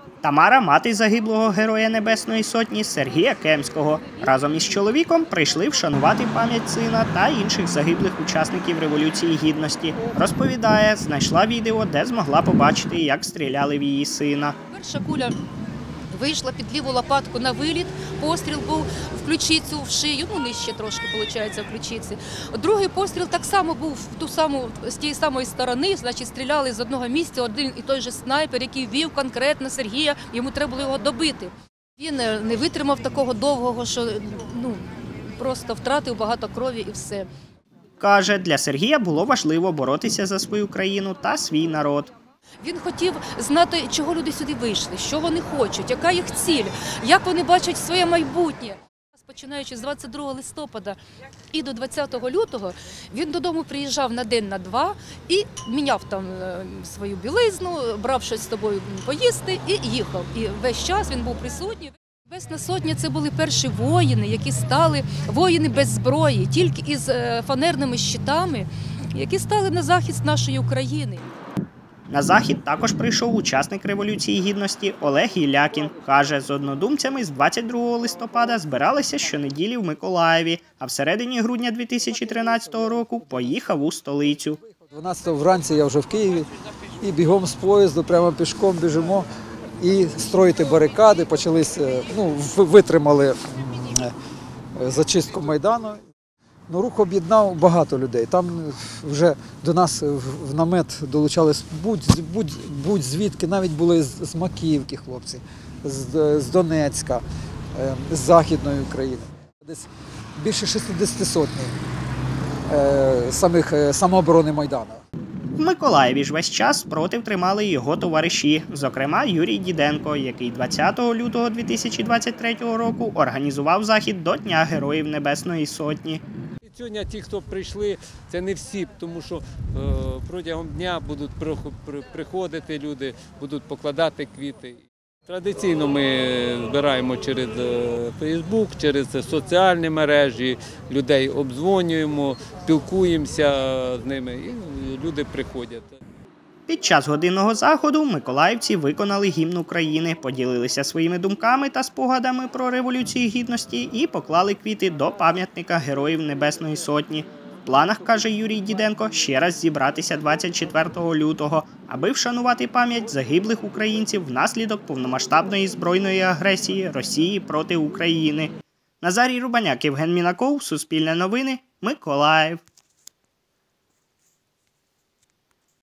Тамара – мати загиблого Героя Небесної Сотні Сергія Кемського. Разом із чоловіком прийшли вшанувати пам'ять сина та інших загиблих учасників Революції Гідності. Розповідає, знайшла відео, де змогла побачити, як стріляли в її сина. Перша куля вийшла під ліву лопатку на виліт, постріл був в ключицю, в шию, нижче трошки, виходить, в ключиці. Другий постріл так само був з тієї самої сторони, значить, стріляли з одного місця, один і той же снайпер, який вів конкретно Сергія, йому треба було його добити. Він не витримав такого довгого, що просто втратив багато крові і все. Каже, для Сергія було важливо боротися за свою країну та свій народ. Він хотів знати, чого люди сюди вийшли, що вони хочуть, яка їх ціль, як вони бачать своє майбутнє. Починаючи з 22 листопада і до 20 лютого, він додому приїжджав на день, на два і міняв там свою білизну, брав щось з собою поїсти і їхав. І весь час він був присутній. Небесна Сотня – це були перші воїни, які стали воїни без зброї, тільки із фанерними щитами, які стали на захист нашої України. На захід також прийшов учасник Революції Гідності Олег Ілякін. Каже, з однодумцями з 22 листопада збиралися щонеділі в Миколаєві, а в середині грудня 2013 року поїхав у столицю. 12-го вранці я вже в Києві і бігом з поїзду, прямо пішком біжимо і строїти барикади, витримали зачистку Майдану. Рух об'єднав багато людей. Там вже до нас в намет долучались будь-звідки, навіть були з Макіївки хлопці, з Донецька, з Західної України. Десь більше 60 сотень самооборони Майдану. В Миколаєві ж весь час спротив тримали його товариші, зокрема Юрій Діденко, який 20 лютого 2023 року організував захід до Дня Героїв Небесної Сотні. Сьогодні ті, хто прийшли, це не всі, тому що протягом дня будуть приходити люди, будуть покладати квіти. Традиційно ми збираємо через Фейсбук, через соціальні мережі, людей обдзвонюємо, спілкуємося з ними і люди приходять. Під час годинного заходу миколаївці виконали гімн України, поділилися своїми думками та спогадами про Революцію Гідності і поклали квіти до пам'ятника Героїв Небесної Сотні. В планах, каже Юрій Діденко, ще раз зібратися 24 лютого, аби вшанувати пам'ять загиблих українців внаслідок повномасштабної збройної агресії Росії проти України. Назарій Рубаняк, Євген Мінаков, Суспільне новини, Миколаїв.